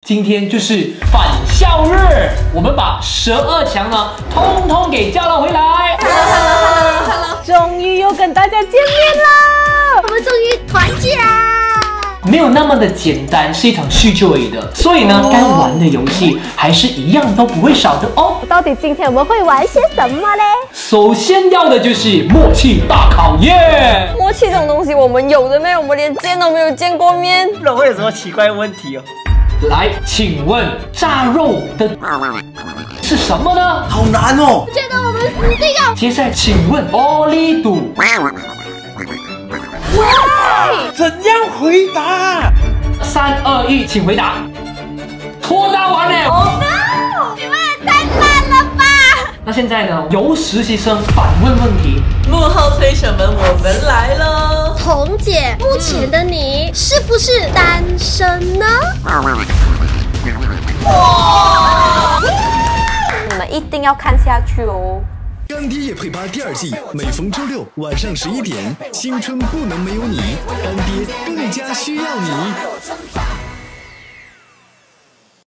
今天就是返校日，我们把12强呢，通通给叫了回来。 Hello， 终于又跟大家见面啦！ 我们终于团聚啦！ 没有那么的简单，是一场叙旧而已的。所以呢，该玩的游戏还是一样都不会少的哦。 到底今天我们会玩些什么嘞？ 首先要的就是默契大考验。 默契这种东西我们有的没有？我们连见都没有见过面。 不然会有什么奇怪的问题哦？ 来，请问炸肉的是什么呢？ 好难哦！ 觉得我们死定了。 接下来请问奥利赌怎样回答 ？3、2、1，请回答。脱单完了。 Oh no！ 你们也太烂了吧！ 那现在呢，由实习生反问问题。 幕后推手们，我们来喽！ 彤姐，目前的你是不是单身呢？ 你们一定要看下去哦。 干爹也配吧第2季，每逢周6晚上11点，青春不能没有你，干爹更加需要你。